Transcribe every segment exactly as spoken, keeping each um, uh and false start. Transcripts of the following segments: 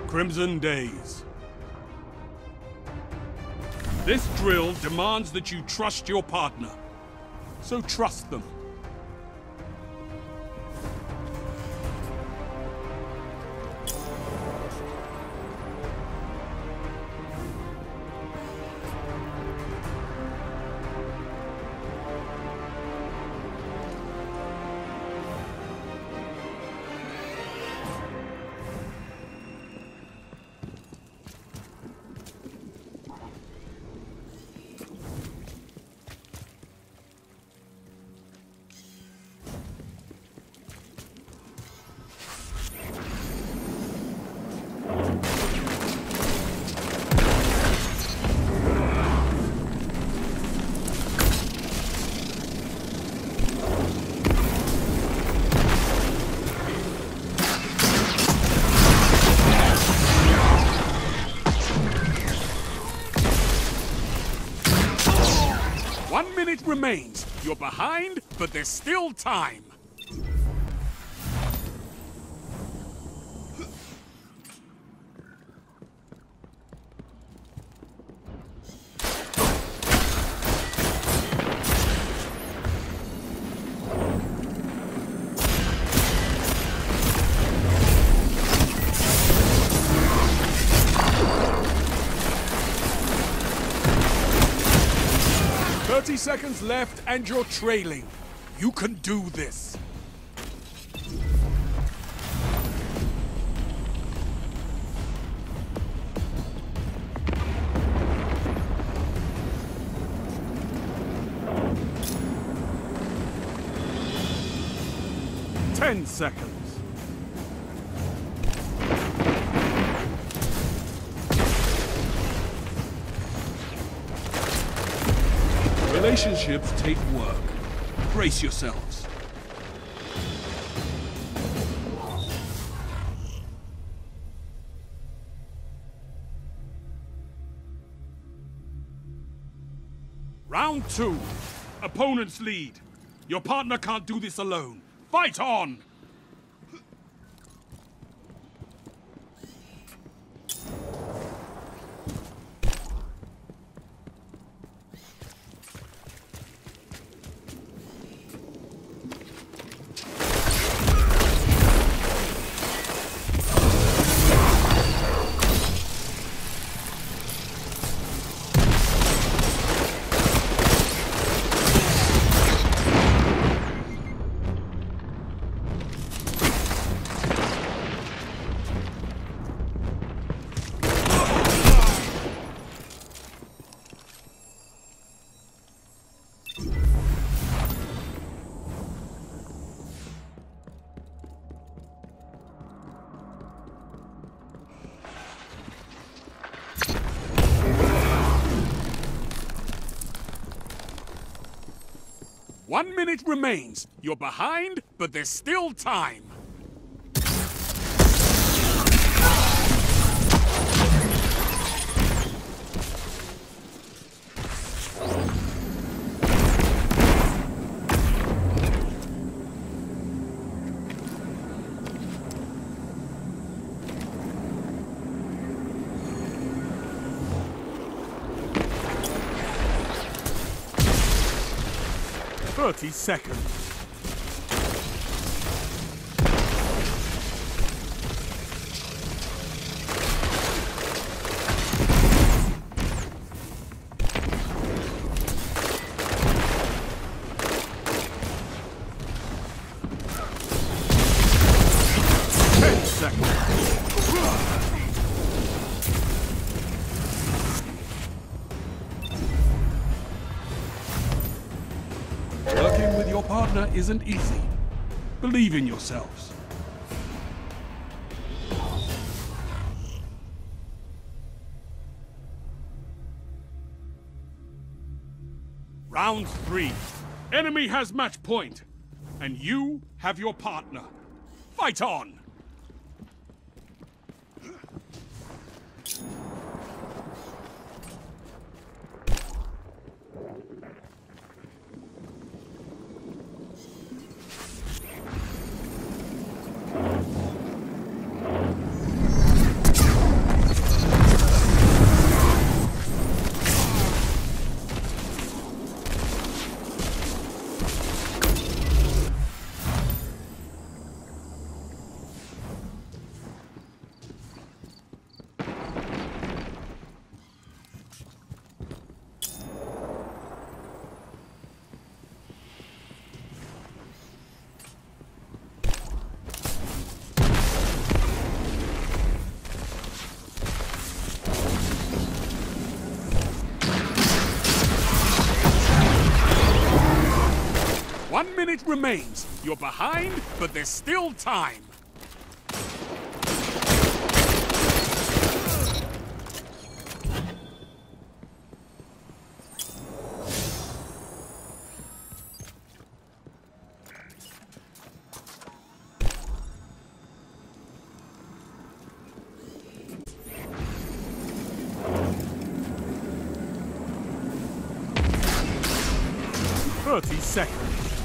Crimson Days. This drill demands that you trust your partner. So trust them. One minute remains. You're behind, but there's still time. thirty seconds left and you're trailing. You can do this. Ten seconds. Relationships take work. Brace yourselves. Round two. Opponent's lead. Your partner can't do this alone. Fight on! One minute remains. You're behind, but there's still time. Thirty seconds. Ten seconds. Working with your partner isn't easy. Believe in yourselves. Round three. Enemy has match point, and you have your partner. Fight on! minute remains. You're behind, but there's still time. Thirty seconds.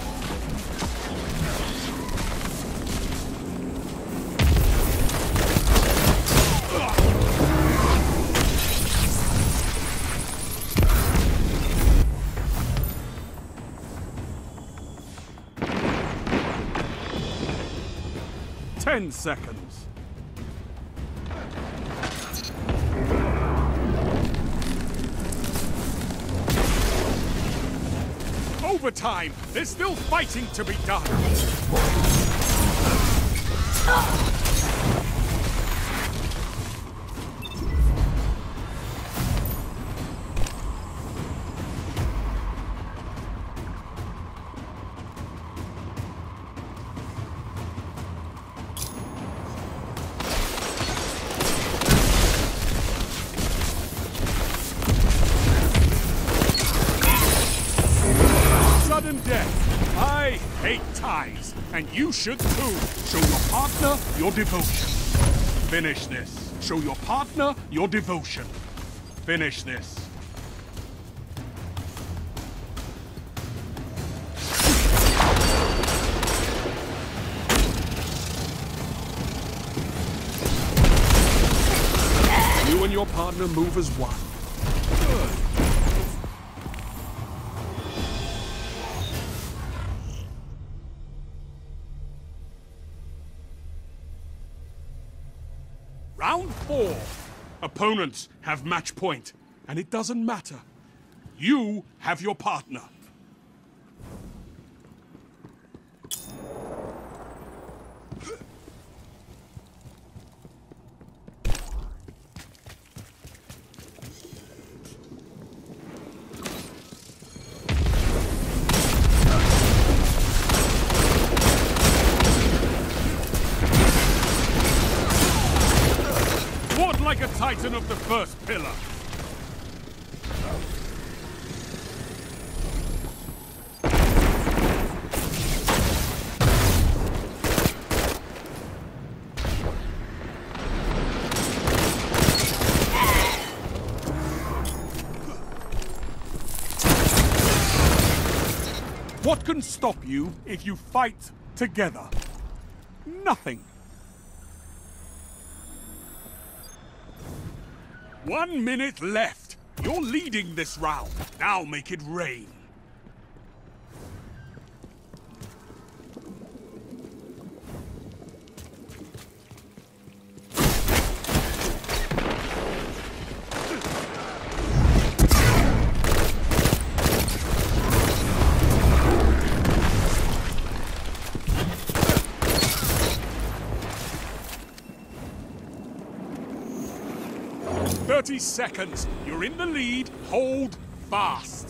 Ten seconds. Overtime! There's still fighting to be done! Sudden death. I hate ties, and you should too. Show your partner your devotion. Finish this. Show your partner your devotion. Finish this. You and your partner move as one. Good. Round four. Opponents have match point, and it doesn't matter. You have your partner. Like a titan of the first pillar. What can stop you if you fight together? Nothing. One minute left. You're leading this round. Now make it rain. Thirty seconds. You're in the lead. Hold fast.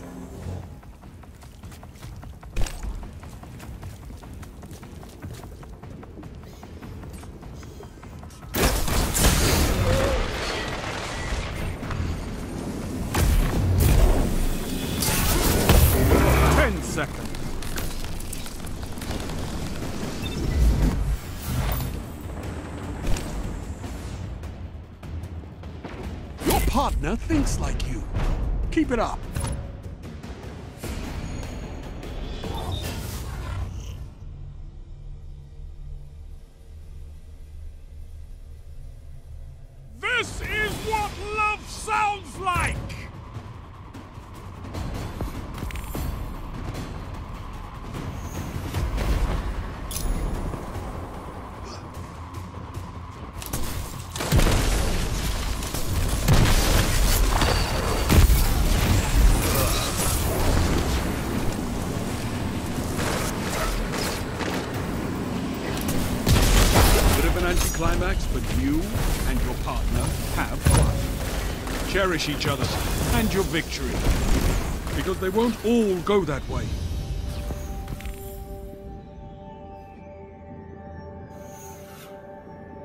Ten seconds. Partner thinks like you. Keep it up. This is what love sounds like! Anticlimax, but you and your partner have fun. Cherish each other and your victory, because they won't all go that way.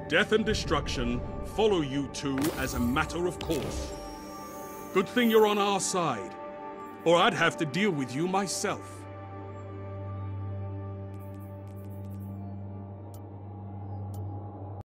Death and destruction follow you two as a matter of course. Good thing you're on our side, or I'd have to deal with you myself.